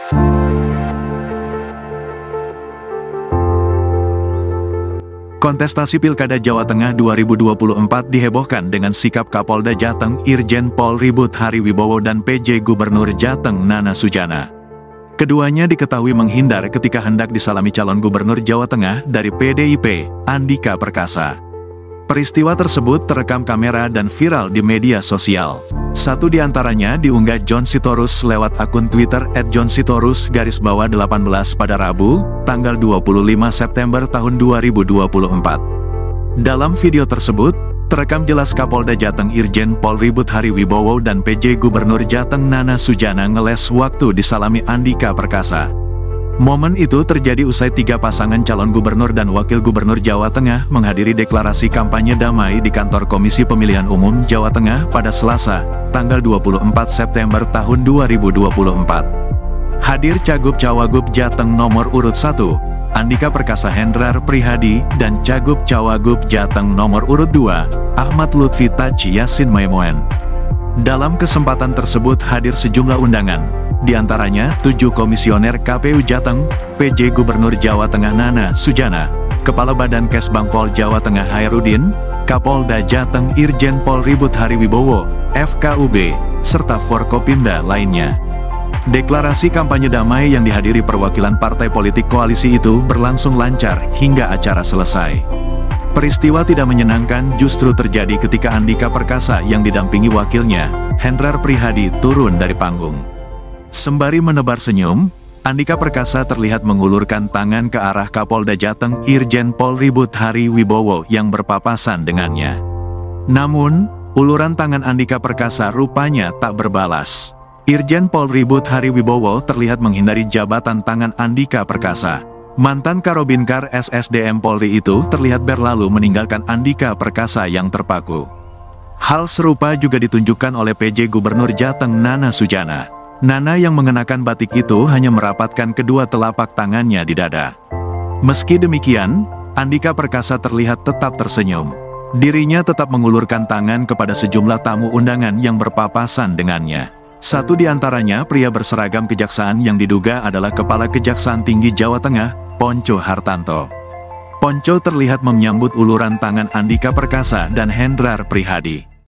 Kontestasi Pilkada Jawa Tengah 2024 dihebohkan dengan sikap Kapolda Jateng Irjen Pol Ribut Hari Wibowo dan PJ Gubernur Jateng Nana Sujana. Keduanya diketahui menghindar ketika hendak disalami calon gubernur Jawa Tengah dari PDIP, Andika Perkasa. Peristiwa tersebut terekam kamera dan viral di media sosial. Satu di antaranya diunggah John Sitorus lewat akun Twitter @johnsitorus_18 pada Rabu, tanggal 25 September tahun 2024. Dalam video tersebut, terekam jelas Kapolda Jateng Irjen Pol Ribut Hari Wibowo dan PJ Gubernur Jateng Nana Sujana ngeles waktu disalami Andika Perkasa. Momen itu terjadi usai 3 pasangan calon gubernur dan wakil gubernur Jawa Tengah menghadiri deklarasi kampanye damai di kantor Komisi Pemilihan Umum Jawa Tengah pada Selasa, tanggal 24 September tahun 2024. Hadir Cagup-Cawagup Jateng nomor urut 1, Andika Perkasa Hendrar Prihadi, dan Cagup-Cawagup Jateng nomor urut 2, Ahmad Lutfi Taji Yasin Maimoen. Dalam kesempatan tersebut hadir sejumlah undangan, di antaranya 7 komisioner KPU Jateng, PJ Gubernur Jawa Tengah Nana Sujana, Kepala Badan Kesbang Pol Jawa Tengah Hairudin, Kapolda Jateng Irjen Pol Ribut Hari Wibowo, FKUB, serta Forkopimda lainnya. Deklarasi kampanye damai yang dihadiri perwakilan partai politik koalisi itu berlangsung lancar hingga acara selesai. Peristiwa tidak menyenangkan justru terjadi ketika Andika Perkasa yang didampingi wakilnya, Hendrar Prihadi, turun dari panggung. Sembari menebar senyum, Andika Perkasa terlihat mengulurkan tangan ke arah Kapolda Jateng Irjen Pol Ribut Hari Wibowo yang berpapasan dengannya. Namun, uluran tangan Andika Perkasa rupanya tak berbalas. Irjen Pol Ribut Hari Wibowo terlihat menghindari jabatan tangan Andika Perkasa. Mantan Karobincar SSDM Polri itu terlihat berlalu meninggalkan Andika Perkasa yang terpaku. Hal serupa juga ditunjukkan oleh PJ Gubernur Jateng Nana Sujana. Nana yang mengenakan batik itu hanya merapatkan kedua telapak tangannya di dada. Meski demikian, Andika Perkasa terlihat tetap tersenyum. Dirinya tetap mengulurkan tangan kepada sejumlah tamu undangan yang berpapasan dengannya. Satu di antaranya pria berseragam kejaksaan yang diduga adalah Kepala Kejaksaan Tinggi Jawa Tengah, Ponco Hartanto. Ponco terlihat menyambut uluran tangan Andika Perkasa dan Hendrar Prihadi.